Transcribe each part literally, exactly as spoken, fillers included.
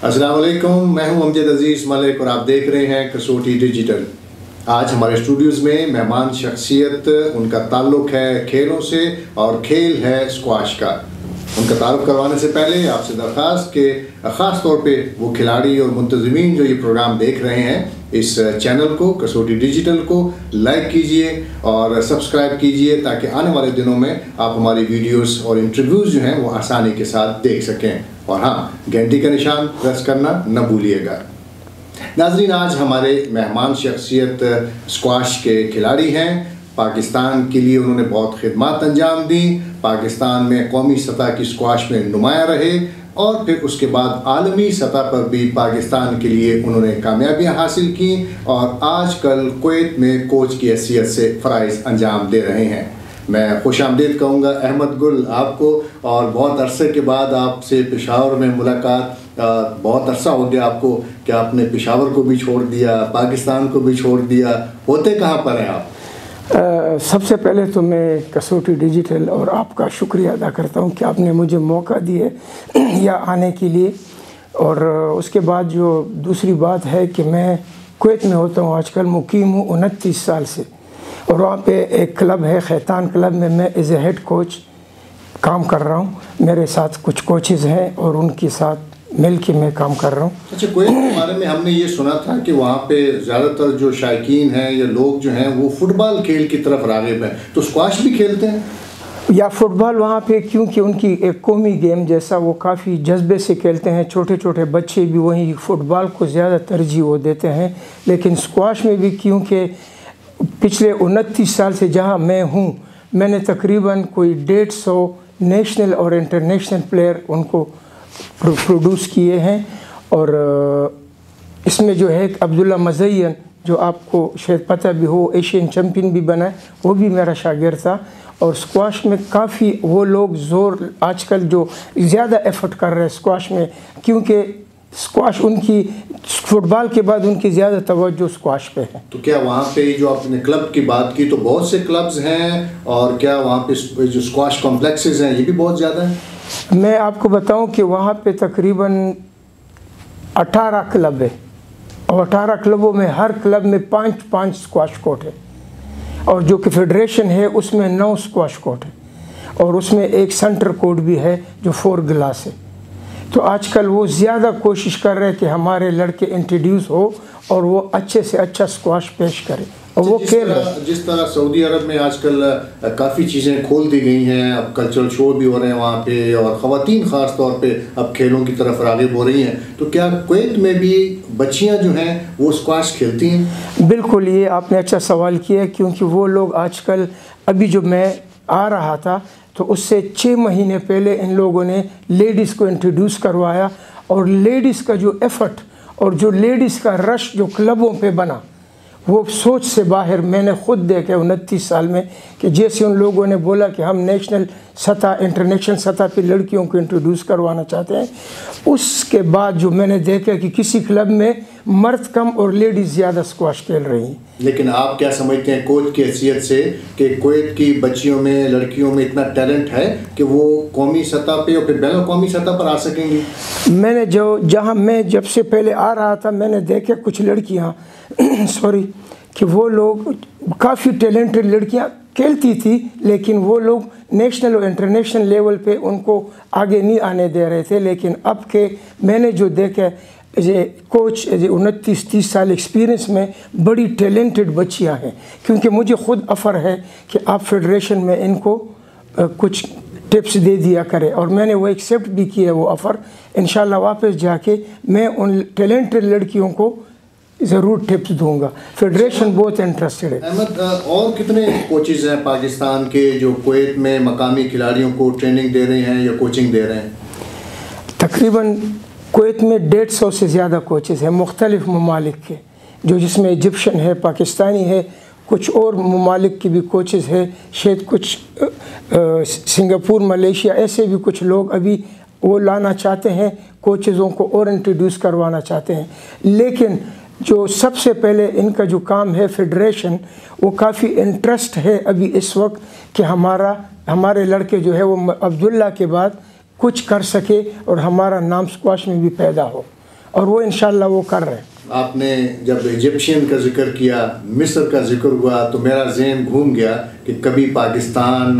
السلام علیکم، میں ہوں امجد عزیز ملک اور آپ دیکھ رہے ہیں کسوٹی ڈیجیٹل۔ آج ہمارے اسٹوڈیوز میں مہمان شخصیت، ان کا تعلق ہے کھیلوں سے اور کھیل ہے اسکواش کا۔ ان کا تعارف کروانے سے پہلے آپ سے درخواست کہ خاص طور پہ وہ کھلاڑی اور منتظمین جو یہ پروگرام دیکھ رہے ہیں اس چینل کو کسوٹی ڈیجیٹل کو لائک کیجئے اور سبسکرائب کیجئے تاکہ آنے والے دنوں میں آپ ہماری ویڈیوز اور انٹرویوز جو ہیں وہ آسانی کے ساتھ دیکھ سکیں، اور ہاں گھنٹی کا نشان پریس کرنا نہ بھولیے گا۔ ناظرین، آج ہمارے مہمان شخصیت اسکواش کے کھلاڑی ہیں۔ پاکستان کے لیے انہوں نے بہت خدمات انجام دیں، پاکستان میں قومی سطح کی اسکواش میں نمایاں رہے اور پھر اس کے بعد عالمی سطح پر بھی پاکستان کے لیے انہوں نے کامیابیاں حاصل کیں اور آج کل کویت میں کوچ کی حیثیت سے فرائض انجام دے رہے ہیں۔ میں خوش آمدید کہوں گا احمد گل آپ کو، اور بہت عرصے کے بعد آپ سے پشاور میں ملاقات، بہت عرصہ ہو گیا آپ کو کہ آپ نے پشاور کو بھی چھوڑ دیا، پاکستان کو بھی چھوڑ دیا، ہوتے کہاں پر ہیں آپ؟ سب سے پہلے تو میں کسوٹی ڈیجیٹل اور آپ کا شکریہ ادا کرتا ہوں کہ آپ نے مجھے موقع دیے یا آنے کے لیے، اور اس کے بعد جو دوسری بات ہے کہ میں کویت میں ہوتا ہوں، آج کل مقیم ہوں انتیس سال سے، اور وہاں پہ ایک کلب ہے خیتان کلب میں میں ایز اے ہیڈ کوچ کام کر رہا ہوں۔ میرے ساتھ کچھ کوچز ہیں اور ان کے ساتھ مل کے میں کام کر رہا ہوں۔ اچھا، کویت کے بارے میں ہم نے یہ سنا تھا کہ وہاں پہ زیادہ تر جو شائقین ہیں یا لوگ جو ہیں وہ فٹ بال کھیل کی طرف راغب ہیں، تو اسکواش بھی کھیلتے ہیں؟ یا فٹ بال وہاں پہ کیونکہ ان کی ایک قومی گیم جیسا وہ کافی جذبے سے کھیلتے ہیں، چھوٹے چھوٹے بچے بھی وہیں فٹ بال کو زیادہ ترجیح وہ دیتے ہیں، لیکن اسکواش میں بھی کیونکہ پچھلے انتیس سال سے جہاں میں ہوں میں نے تقریباً کوئی ڈیڑھ سو نیشنل اور انٹرنیشنل پلیئر ان کو پروڈیوس کیے ہیں، اور اس میں جو ہے عبداللہ مزین جو آپ کو شاید پتہ بھی ہو، ایشین چیمپئن بھی بنا ہے، وہ بھی میرا شاگرد تھا۔ اور اسکواش میں کافی وہ لوگ زور آج کل جو زیادہ ایفرٹ کر رہے ہیں اسکواش میں، کیونکہ اسکواش ان کی فٹ بال کے بعد ان کی زیادہ توجہ اسکواش پہ ہے۔ تو کیا وہاں پہ جو آپ نے کلب کی بات کی تو بہت سے کلبز ہیں، اور کیا وہاں پہ جو اسکواش کمپلیکسز ہیں یہ بھی بہت زیادہ ہیں؟ میں آپ کو بتاؤں کہ وہاں پہ تقریباً اٹھارہ کلب ہے، اور اٹھارہ کلبوں میں ہر کلب میں پانچ پانچ اسکواش کورٹ ہے، اور جو کہ فیڈریشن ہے اس میں نو اسکواش کورٹ ہے، اور اس میں ایک سینٹر کورٹ بھی ہے جو فور گلاس ہے۔ تو آج کل وہ زیادہ کوشش کر رہے ہیں کہ ہمارے لڑکے انٹروڈیوس ہو اور وہ اچھے سے اچھا اسکواش پیش کرے، اور وہ کھیل رہے ہیں۔ جس طرح سعودی عرب میں آج کل کافی چیزیں کھول دی گئی ہیں، اب کلچرل شو بھی ہو رہے ہیں وہاں پہ، اور خواتین خاص طور پہ اب کھیلوں کی طرف راغب ہو رہی ہیں، تو کیا کویت میں بھی بچیاں جو ہیں وہ اسکواش کھیلتی ہیں؟ بالکل، یہ آپ نے اچھا سوال کیا ہے، کیونکہ وہ لوگ آج کل ابھی جو میں آ رہا تھا تو اس سے چھ مہینے پہلے ان لوگوں نے لیڈیز کو انٹروڈیوس کروایا، اور لیڈیز کا جو ایفرٹ اور جو لیڈیز کا رش جو کلبوں پہ بنا وہ سوچ سے باہر۔ میں نے خود دیکھا انتیس سال میں کہ جیسے ان لوگوں نے بولا کہ ہم نیشنل سطح انٹرنیشنل سطح پہ لڑکیوں کو انٹروڈیوس کروانا چاہتے ہیں، اس کے بعد جو میں نے دیکھا کہ کسی کلب میں مرد کم اور لیڈیز زیادہ اسکواش کھیل رہی ہیں۔ لیکن آپ کیا سمجھتے ہیں کوچ کی حیثیت سے کہ کویت کی بچیوں میں، لڑکیوں میں اتنا ٹیلنٹ ہے کہ وہ قومی سطح پہ اور پھر بین الاقوامی سطح پر آ سکیں گی؟ میں نے جو جہاں میں جب سے پہلے آ رہا تھا میں نے دیکھا کچھ لڑکیاں سوری کہ وہ لوگ کافی ٹیلنٹڈ لڑکیاں کھیلتی تھی، لیکن وہ لوگ نیشنل اور انٹرنیشنل لیول پہ ان کو آگے نہیں آنے دے رہے تھے، لیکن اب کے میں نے جو دیکھا as a coach as a انتیس تیس سال ایکسپیرینس میں بڑی ٹیلنٹڈ بچیاں ہیں، کیونکہ مجھے خود آفر ہے کہ آپ فیڈریشن میں ان کو کچھ ٹپس دے دیا کرے، اور میں نے وہ ایکسیپٹ بھی کیا ہے وہ آفر۔ انشاءاللہ واپس جا کے میں ان ٹیلنٹڈ لڑکیوں کو ضرور ٹپس دوں گا، فیڈریشن بہت انٹرسٹڈ ہے۔ احمد، اور کتنے کوچز ہیں پاکستان کے جو کویت میں مقامی کھلاڑیوں کو ٹریننگ دے رہے ہیں یا کوچنگ دے رہے ہیں؟ تقریباً کویت میں ڈیڑھ سو سے زیادہ کوچز ہیں مختلف ممالک کے، جو جس میں ایجپشن ہے، پاکستانی ہے، کچھ اور ممالک کی بھی کوچز ہے، شاید کچھ سنگاپور، ملیشیا، ایسے بھی کچھ لوگ ابھی وہ لانا چاہتے ہیں، کوچزوں کو اور انٹروڈیوس کروانا چاہتے ہیں۔ لیکن جو سب سے پہلے ان کا جو کام ہے فیڈریشن، وہ کافی انٹرسٹ ہے ابھی اس وقت کہ ہمارا ہمارے لڑکے جو ہے وہ عبداللہ کے بعد کچھ کر سکے اور ہمارا نام اسکواش میں بھی پیدا ہو۔ اور وہ انشاءاللہ وہ کر رہے ہیں. آپ نے جب ایجپشین کا ذکر کیا، مصر کا ذکر ہوا، تو میرا ذہن گھوم گیا کہ کبھی پاکستان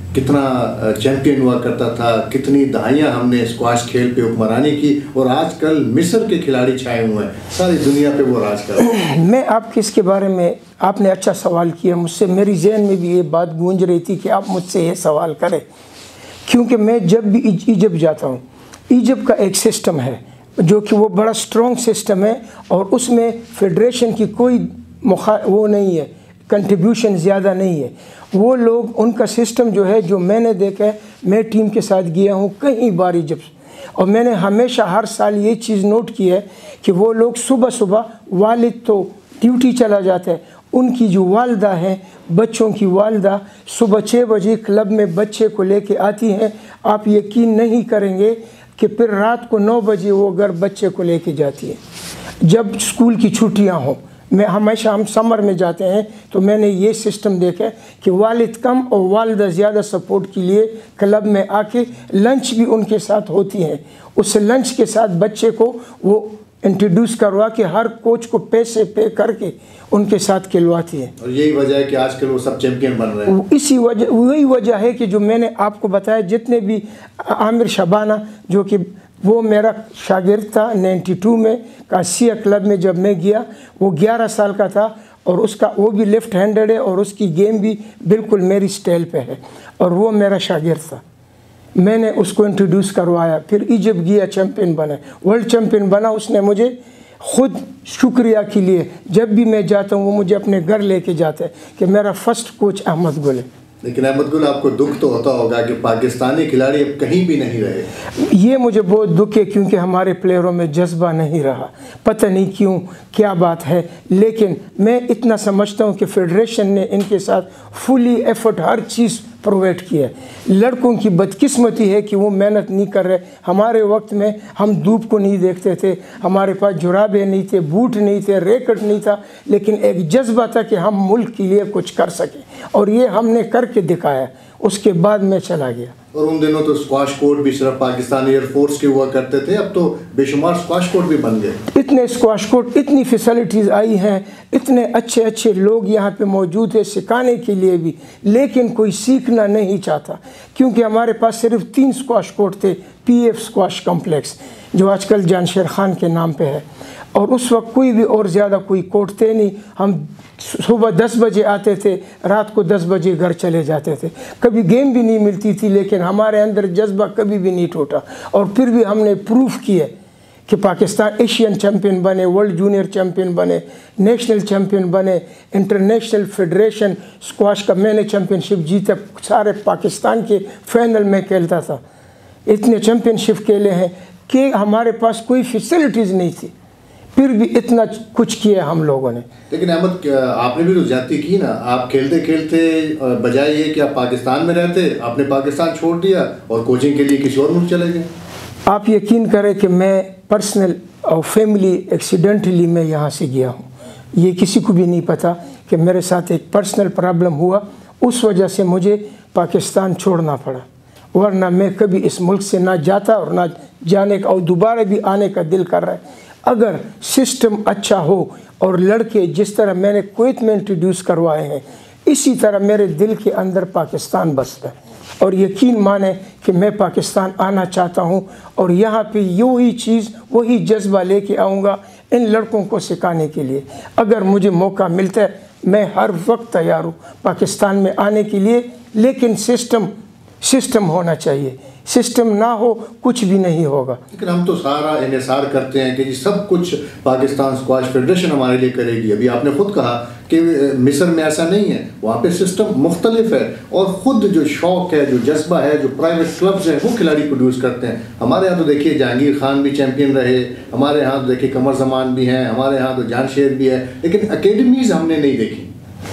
کتنا چیمپئن ہوا کرتا تھا، کتنی دہائیاں ہم نے اسکواش کھیل پہ حکمرانی کی، اور آج کل مصر کے کھلاڑی چھائے ہوئے ہیں، ساری دنیا پہ وہ راج کر رہے ہیں. میں آپ کے اس کے بارے میں، آپ نے اچھا سوال کیا مجھ سے، میری ذہن میں بھی یہ بات گونج رہی تھی کہ آپ مجھ سے یہ سوال کریں، کیونکہ میں جب بھی ایجپٹ جاتا ہوں، ایجپٹ کا ایک سسٹم ہے جو کہ وہ بڑا سٹرونگ سسٹم ہے، اور اس میں فیڈریشن کی کوئی مخا وہ نہیں ہے، کنٹریبیوشن زیادہ نہیں ہے. وہ لوگ ان کا سسٹم جو ہے، جو میں نے دیکھا ہے، میں ٹیم کے ساتھ گیا ہوں کئی بار ایجپٹ، اور میں نے ہمیشہ ہر سال یہ چیز نوٹ کی ہے کہ وہ لوگ صبح صبح، والد تو ڈیوٹی چلا جاتا ہے، ان کی جو والدہ ہیں، بچوں کی والدہ صبح چھ بجے کلب میں بچے کو لے کے آتی ہیں. آپ یقین نہیں کریں گے کہ پھر رات کو نو بجے وہ گھر بچے کو لے کے جاتی ہے جب اسکول کی چھٹیاں ہوں. میں ہمیشہ ہم سمر میں جاتے ہیں تو میں نے یہ سسٹم دیکھا کہ والد کم اور والدہ زیادہ سپورٹ کے لیے کلب میں آ کے لنچ بھی ان کے ساتھ ہوتی ہیں. اس لنچ کے ساتھ بچے کو وہ انٹروڈیوس کروا کے ہر کوچ کو پیسے پے کر کے ان کے ساتھ کھلواتی ہے. اور یہی وجہ ہے کہ آج کل وہ سب چیمپئن بن رہے ہیں. اسی وجہ وہی وجہ ہے کہ جو میں نے آپ کو بتایا، جتنے بھی عامر شبانہ جو کہ وہ میرا شاگرد تھا نائنٹی ٹو میں کاسیا کلب میں، جب میں گیا وہ گیارہ سال کا تھا، اور اس کا وہ بھی لیفٹ ہینڈڈ ہے، اور اس کی گیم بھی بالکل میری سٹائل پہ ہے، اور وہ میرا شاگرد تھا. میں نے اس کو انٹروڈیوس کروایا، پھر ایجپٹ گیا، چیمپئن بنا، ورلڈ چیمپئن بنا. اس نے مجھے خود شکریہ کے لیے جب بھی میں جاتا ہوں وہ مجھے اپنے گھر لے کے جاتا ہے کہ میرا فرسٹ کوچ احمد گل ہے. لیکن احمد گل، آپ کو دکھ تو ہوتا ہوگا کہ پاکستانی کھلاڑی اب کہیں بھی نہیں رہے. یہ مجھے بہت دکھ ہے، کیونکہ ہمارے پلیئروں میں جذبہ نہیں رہا، پتہ نہیں کیوں، کیا بات ہے. لیکن میں اتنا سمجھتا ہوں کہ فیڈریشن نے ان کے ساتھ فلی ایفرٹ ہر چیز پرووائڈ کیا ہے. لڑکوں کی بدقسمتی ہے کہ وہ محنت نہیں کر رہے. ہمارے وقت میں ہم دھوپ کو نہیں دیکھتے تھے، ہمارے پاس جرابے نہیں تھے، بوٹ نہیں تھے، ریکٹ نہیں تھا، لیکن ایک جذبہ تھا کہ ہم ملک کے لیے کچھ کر سکیں، اور یہ ہم نے کر کے دکھایا. اس کے بعد میں چلا گیا. اور ان دنوں تو اسکواش کورٹ بھی صرف پاکستانی ایئر فورس کے ہوا کرتے تھے، اب تو بے شمار اسکواش کورٹ بھی بن گئے. اتنے اسکواش کورٹ، اتنی فیسلٹیز آئی ہیں، اتنے اچھے اچھے لوگ یہاں پہ موجود ہیں سکھانے کے لیے بھی، لیکن کوئی سیکھنا نہیں چاہتا، کیونکہ ہمارے پاس صرف تین اسکواش کورٹ تھے. پی ایف اسکواش کمپلیکس جو آج کل جان شیر خان کے نام پہ ہے، اور اس وقت کوئی بھی اور زیادہ کوئی کورٹ تھے نہیں. ہم صبح دس بجے آتے تھے، رات کو دس بجے گھر چلے جاتے تھے. کبھی گیم بھی نہیں ملتی تھی، لیکن ہمارے اندر جذبہ کبھی بھی نہیں ٹوٹا، اور پھر بھی ہم نے پروف کیا کہ پاکستان ایشین چیمپئن بنے، ورلڈ جونیئر چیمپئن بنے، نیشنل چیمپئن بنے، انٹرنیشنل فیڈریشن اسکواش کا میں نے چیمپئن شپ جیتا، سارے پاکستان کے فائنل میں کھیلتا تھا. اتنے چیمپئن شپ کھیلے ہیں کہ ہمارے پاس کوئی فیسلٹیز نہیں تھی، پھر بھی اتنا کچھ کیا ہم لوگوں نے. لیکن احمد، آپ نے بھی تو زیادتی کی نا. آپ کھیلتے کھیلتے بجائے یہ کہ آپ پاکستان میں رہتے، آپ نے پاکستان چھوڑ دیا اور کوچنگ کے لیے کسی اور ملک چلے گئے. آپ یقین کریں کہ میں پرسنل اور فیملی ایکسیڈنٹلی میں یہاں سے گیا ہوں. یہ کسی کو بھی نہیں پتہ کہ میرے ساتھ ایک پرسنل پرابلم ہوا، اس وجہ سے مجھے پاکستان چھوڑنا پڑا، ورنہ میں کبھی اس ملک سے نہ جاتا اور نہ جانے کا، اور دوبارہ بھی آنے کا دل کر رہا ہے. اگر سسٹم اچھا ہو اور لڑکے جس طرح میں نے کویت میں انٹروڈیوس کروائے ہیں، اسی طرح میرے دل کے اندر پاکستان بستا ہے، اور یقین مانیں کہ میں پاکستان آنا چاہتا ہوں، اور یہاں پہ وہی چیز، وہی جذبہ لے کے آؤں گا ان لڑکوں کو سکھانے کے لیے. اگر مجھے موقع ملتا ہے میں ہر وقت تیار ہوں پاکستان میں آنے کے لیے، لیکن سسٹم سسٹم ہونا چاہیے. سسٹم نہ ہو کچھ بھی نہیں ہوگا. لیکن ہم تو سارا انحصار کرتے ہیں کہ جی سب کچھ پاکستان اسکواش فیڈریشن ہمارے لیے کرے گی. ابھی آپ نے خود کہا کہ مصر میں ایسا نہیں ہے، وہاں پہ سسٹم مختلف ہے، اور خود جو شوق ہے، جو جذبہ ہے، جو پرائیویٹ کلبز ہیں وہ کھلاڑی پروڈیوس کرتے ہیں. ہمارے یہاں تو دیکھیے جہانگیر خان بھی چیمپئن رہے، ہمارے یہاں تو دیکھیے قمر زمان بھی ہیں، ہمارے یہاں تو جان شیر بھی ہے، لیکن اکیڈمیز ہم نے نہیں دیکھی.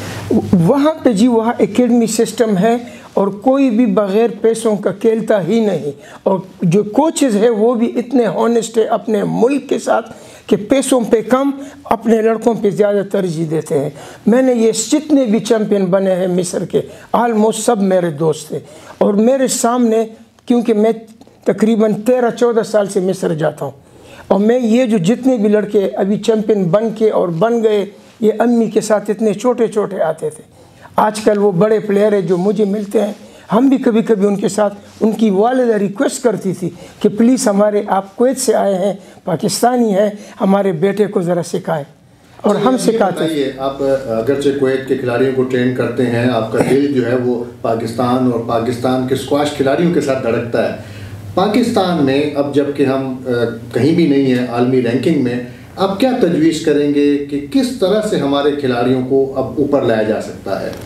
وہاں پہ جی وہاں اکیڈمی سسٹم ہے، اور کوئی بھی بغیر پیسوں کا کھیلتا ہی نہیں، اور جو کوچز ہے وہ بھی اتنے ہونسٹ ہے اپنے ملک کے ساتھ کہ پیسوں پہ کم، اپنے لڑکوں پہ زیادہ ترجیح دیتے ہیں. میں نے یہ جتنے بھی چیمپئن بنے ہیں مصر کے، آلموسٹ سب میرے دوست تھے، اور میرے سامنے، کیونکہ میں تقریباً تیرہ چودہ سال سے مصر جاتا ہوں، اور میں یہ جو جتنے بھی لڑکے ابھی چیمپئن بن کے اور بن گئے، یہ امی کے ساتھ اتنے چھوٹے چھوٹے آتے تھے، آج کل وہ بڑے پلیئر ہیں جو مجھے ملتے ہیں، ہم بھی کبھی کبھی ان کے ساتھ، ان کی والدہ ریکویسٹ کرتی تھی کہ پلیز ہمارے آپ کویت سے آئے ہیں، پاکستانی ہیں، ہمارے بیٹے کو ذرا سکھائے، اور ہم سکھاتے ہیں۔ آپ اگرچہ کویت کے کھلاڑیوں کو ٹرین کرتے ہیں، آپ کا دل جو ہے وہ پاکستان اور پاکستان کے اسکواش کھلاڑیوں کے ساتھ دھڑکتا ہے۔ پاکستان میں اب جب کہ ہم کہیں بھی نہیں ہیں عالمی رینکنگ میں، آپ کیا تجویز کریں گے کہ کس طرح سے ہمارے کھلاڑیوں کو اب اوپر لایا جا سکتا ہے؟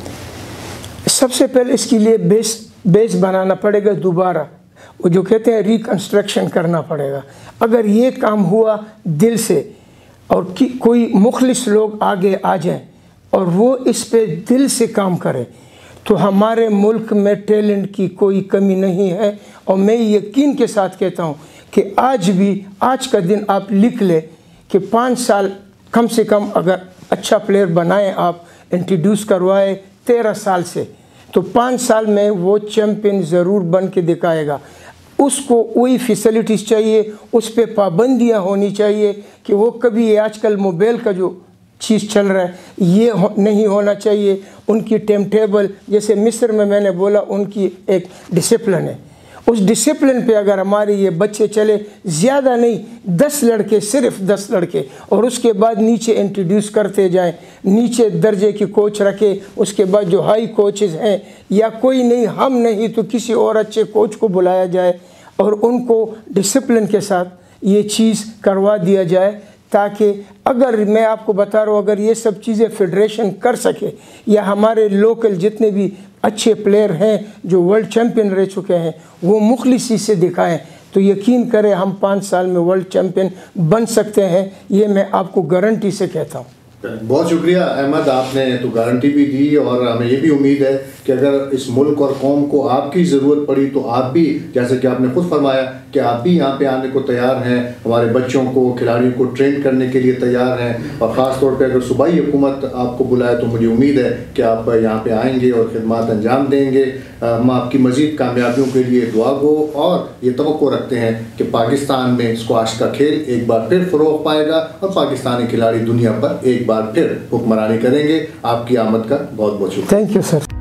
سب سے پہلے اس کے لیے بیس بیس بنانا پڑے گا، دوبارہ وہ جو کہتے ہیں ریکنسٹرکشن کرنا پڑے گا۔ اگر یہ کام ہوا دل سے اور کوئی مخلص لوگ آگے آ جائیں اور وہ اس پہ دل سے کام کریں تو ہمارے ملک میں ٹیلنٹ کی کوئی کمی نہیں ہے۔ اور میں یقین کے ساتھ کہتا ہوں کہ آج بھی، آج کا دن آپ لکھ لیں کہ پانچ سال کم سے کم اگر اچھا پلیئر بنائیں، آپ انٹروڈیوس کروائے تیرہ سال سے، تو پانچ سال میں وہ چیمپئن ضرور بن کے دکھائے گا۔ اس کو وہی فیسلٹیز چاہیے، اس پہ پابندیاں ہونی چاہیے کہ وہ کبھی آج کل موبائل کا جو چیز چل رہا ہے یہ نہیں ہونا چاہیے۔ ان کی ٹائم ٹیبل، جیسے مصر میں میں نے بولا، ان کی ایک ڈسپلن ہے، اس ڈسپلن پہ اگر ہمارے یہ بچے چلے، زیادہ نہیں، دس لڑکے، صرف دس لڑکے، اور اس کے بعد نیچے انٹروڈیوس کرتے جائیں، نیچے درجے کی کوچ رکھے، اس کے بعد جو ہائی کوچز ہیں، یا کوئی نہیں، ہم نہیں تو کسی اور اچھے کوچ کو بلایا جائے اور ان کو ڈسپلن کے ساتھ یہ چیز کروا دیا جائے، تاکہ اگر میں آپ کو بتا رہا ہوں اگر یہ سب چیزیں فیڈریشن کر سکے، یا ہمارے لوکل جتنے بھی اچھے پلیئر ہیں جو ورلڈ چیمپئن رہ چکے ہیں وہ مخلصی سے دکھائیں، تو یقین کریں ہم پانچ سال میں ورلڈ چیمپئن بن سکتے ہیں۔ یہ میں آپ کو گارنٹی سے کہتا ہوں۔ بہت شکریہ احمد، آپ نے تو گارنٹی بھی دی، اور ہمیں یہ بھی امید ہے کہ اگر اس ملک اور قوم کو آپ کی ضرورت پڑی تو آپ بھی، جیسے کہ آپ نے خود فرمایا کہ آپ بھی یہاں پہ آنے کو تیار ہیں، ہمارے بچوں کو، کھلاڑیوں کو ٹرین کرنے کے لیے تیار ہیں، اور خاص طور پہ اگر صوبائی حکومت آپ کو بلائے تو مجھے امید ہے کہ آپ یہاں پہ آئیں گے اور خدمات انجام دیں گے۔ ہم آپ کی مزید کامیابیوں کے لیے دعا گو، اور یہ توقع رکھتے ہیں کہ پاکستان میں اسکواش کا کھیل ایک بار پھر فروغ پائے گا اور پاکستانی کھلاڑی دنیا پر ایک بار پھر حکمرانی کریں گے۔ آپ کی آمد کا بہت بہت شکریہ۔ Thank you sir.